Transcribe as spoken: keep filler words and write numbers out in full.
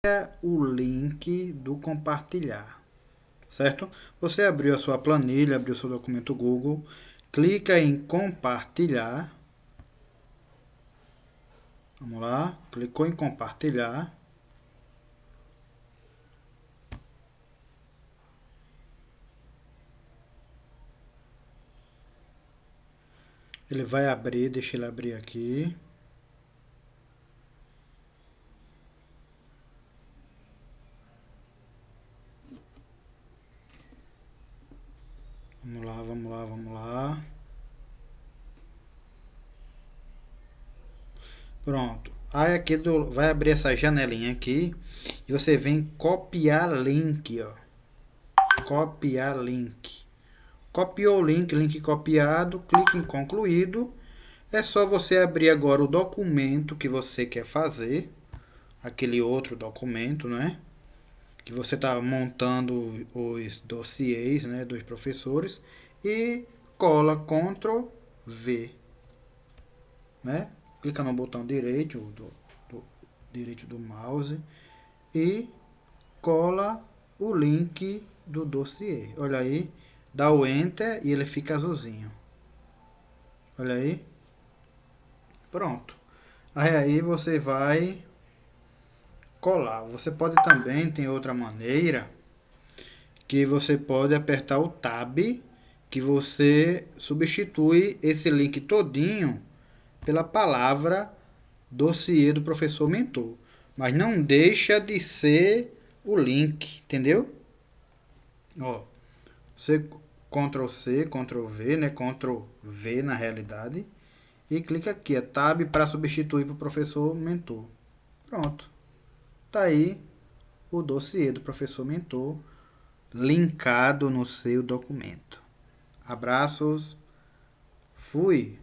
o link do compartilhar, certo? Você abriu a sua planilha, abriu o seu documento Google, clica em compartilhar. Vamos lá, clicou em compartilhar. Ele vai abrir, deixa ele abrir aqui. Vamos lá, vamos lá, vamos lá. Pronto. Aí aqui do, vai abrir essa janelinha aqui e você vem copiar link, ó. Copiar link. Copiou o link, link copiado, clique em concluído. É só você abrir agora o documento que você quer fazer, aquele outro documento, né? Que você está montando os dossiês, né, dos professores, e cola control V, né? Clica no botão direito do, do, direito do mouse e cola o link do dossiê. Olha aí, dá o Enter e ele fica azulzinho. Olha aí. Pronto. Aí, aí você vai colar. Você pode também, tem outra maneira, que você pode apertar o Tab, que você substitui esse link todinho pela palavra dossiê do professor mentor. Mas não deixa de ser o link, entendeu? Ó, você control C, control V, né? control V na realidade. E clica aqui, é Tab para substituir para o professor mentor. Pronto. Tá aí o dossiê do professor mentor linkado no seu documento. Abraços. Fui.